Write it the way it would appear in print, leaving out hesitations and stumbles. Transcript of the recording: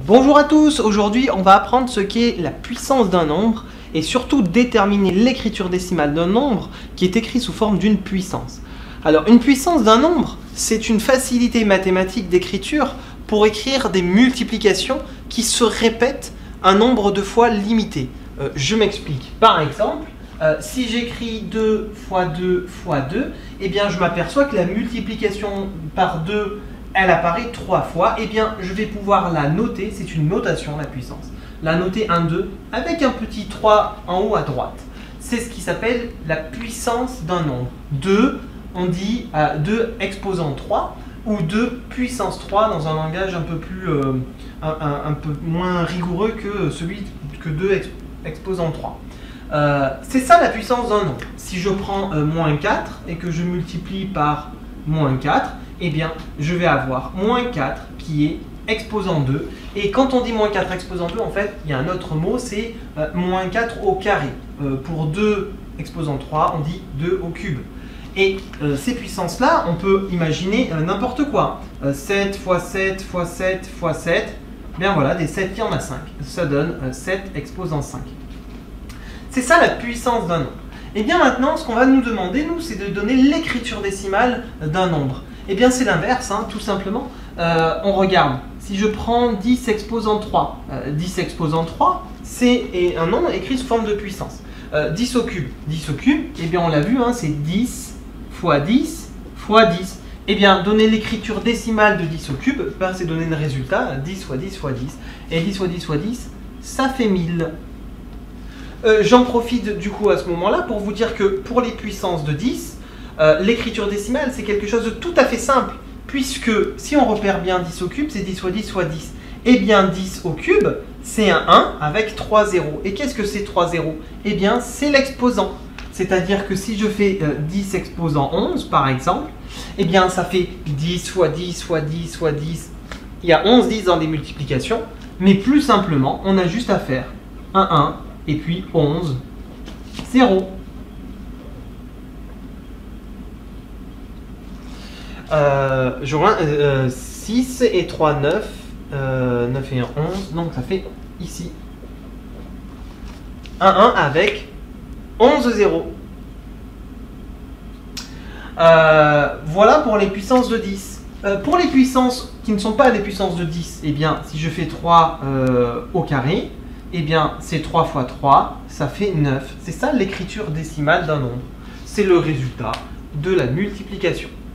Bonjour à tous, aujourd'hui on va apprendre ce qu'est la puissance d'un nombre et surtout déterminer l'écriture décimale d'un nombre qui est écrit sous forme d'une puissance. Alors une puissance d'un nombre, c'est une facilité mathématique d'écriture pour écrire des multiplications qui se répètent un nombre de fois limité. Je m'explique. Par exemple, si j'écris 2 fois 2 fois 2, eh bien je m'aperçois que la multiplication par 2 elle apparaît 3 fois, et bien je vais pouvoir la noter, c'est une notation la puissance, la noter 1, 2 avec un petit 3 en haut à droite. C'est ce qui s'appelle la puissance d'un nombre. 2, on dit 2 exposant 3 ou 2 puissance 3 dans un langage un peu moins rigoureux que celui que 2 exposant 3. C'est ça la puissance d'un nombre. Si je prends moins 4 et que je multiplie par moins 4, eh bien, je vais avoir moins 4 qui est exposant 2. Et quand on dit moins 4 exposant 2, en fait, il y a un autre mot, c'est moins 4 au carré. Pour 2 exposant 3, on dit 2 au cube. Et ces puissances-là, on peut imaginer n'importe quoi. 7 fois 7 fois 7 fois 7, bien voilà, des 7 il y en a 5. Ça donne 7 exposant 5. C'est ça la puissance d'un nombre. Et bien maintenant, ce qu'on va nous demander, nous, c'est de donner l'écriture décimale d'un nombre. Eh bien c'est l'inverse, hein, tout simplement. On regarde, si je prends 10 exposant 3, 10 exposant 3, c'est un nombre écrit sous forme de puissance. 10 au cube, eh bien on l'a vu, hein, c'est 10 fois 10 fois 10. Eh bien donner l'écriture décimale de 10 au cube, ben, c'est donner le résultat, 10 fois 10 fois 10. Et 10 fois 10 fois 10, ça fait 1000. J'en profite du coup à ce moment-là pour vous dire que pour les puissances de 10, l'écriture décimale, c'est quelque chose de tout à fait simple, puisque si on repère bien 10 au cube, c'est 10 fois 10 fois 10. Eh bien 10 au cube, c'est un 1 avec 3 zéros. Et qu'est-ce que c'est 3 zéros? Eh bien c'est l'exposant. C'est-à-dire que si je fais 10 exposant 11 par exemple, eh bien ça fait 10 fois 10 fois 10 fois 10. Il y a 11 10 dans les multiplications, mais plus simplement, on a juste à faire un 1 et puis 11, 0. 6 et 3, 9, 9 et 1, 11, donc ça fait ici un 1 avec 11 0. Voilà pour les puissances de 10. Pour les puissances qui ne sont pas les puissances de 10, eh bien si je fais 3 au carré, eh bien c'est 3 fois 3, ça fait 9. C'est ça l'écriture décimale d'un nombre. C'est le résultat de la multiplication.